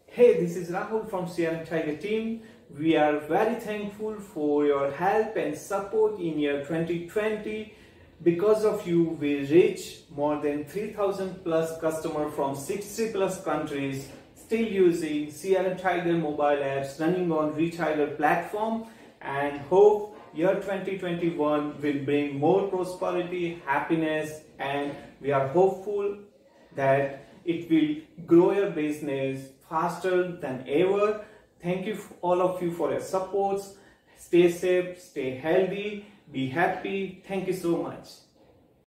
Hey, this is Rahul from CRMTiger team. We are very thankful for your help and support in year 2020. Because of you, we reached more than 3,000 plus customers from 60 plus countries still using CRMTiger Mobile Apps running on ReTiger platform, and hope year 2021 will bring more prosperity, happiness, and we are hopeful that it will grow your business faster than ever. Thank you all of you for your supports. Stay safe, stay healthy, be happy. Thank you so much.